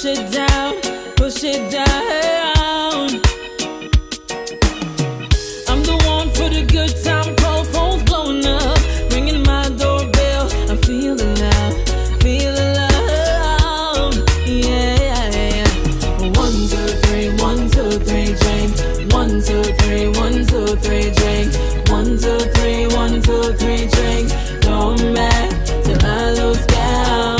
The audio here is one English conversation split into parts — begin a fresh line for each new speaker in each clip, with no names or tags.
it down, push it down. I'm the one for the good time, call phones blowing up, ringing my doorbell. I'm feeling loud, feeling loud, yeah. 1, 2, 3, 1, 2, 3, drink. 1, 2, 3, 1, 2, 3, drink. 1, 2, 3, 1, 2, 3, drink. Going back till I lose count.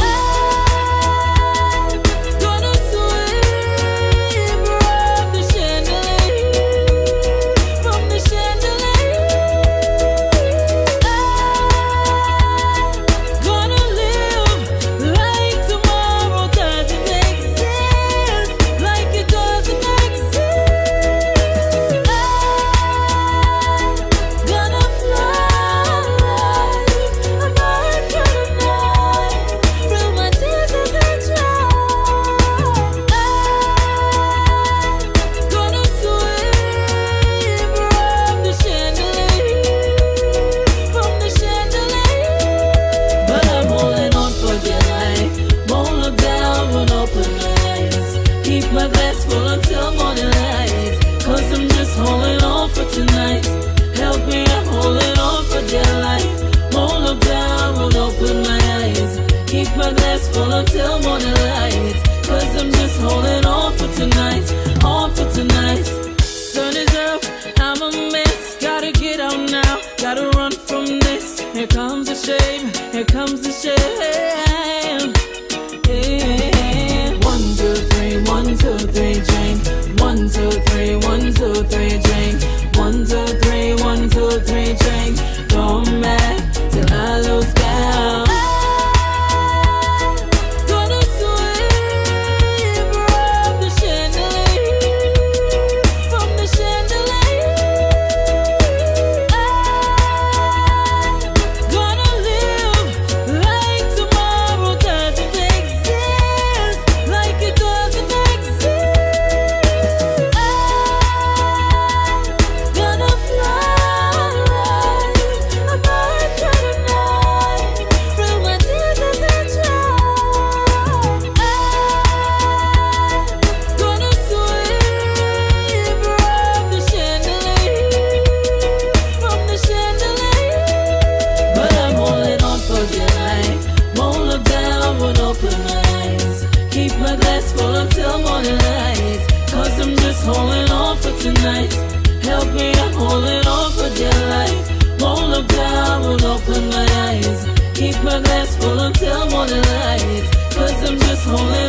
Gonna swim from the chandelier, from the chandelier. Gonna live like tomorrow doesn't exist, like it doesn't exist. Gonna fly like a bird through the night, through my tears as I try. Gonna swim from the chandelier, from the chandelier. But I'm holding on for dear life. Won't look down, won't open my eyes. Keep my glass full until morning light, 'cause I'm just holding on for tonight. Help me, I'm holding on for dear life. Won't look down, won't open my eyes. Keep my glass full until morning light, 'cause I'm just holding on for tonight, on for tonight. Sun is up, I'm a mess. Gotta get out now, gotta run from this. Here comes the shame, here comes the shame. Yeah. 1, 2, 3, 1, 2, 3, drink. 1, 2, 3, 1, 2, 3, drink. 1, 2, 3, 1, 2, 3, drink. Going back till I lose count. Gonna swim from the chandelier, from the chandelier. Gonna live like tomorrow doesn't exist, like it doesn't exist. Gonna fly like a bird through the night, through my tears as I try. Gonna swim from the chandelier, from the chandelier. But I'm holding on for dear life. Won't look down, won't open my eyes. Keep my glass full until morning light, 'cause I'm just holding on for tonight. Help me, I'm holding on for dear life. Won't look down, won't open my eyes. Keep my glass full until morning light, 'cause I'm just holding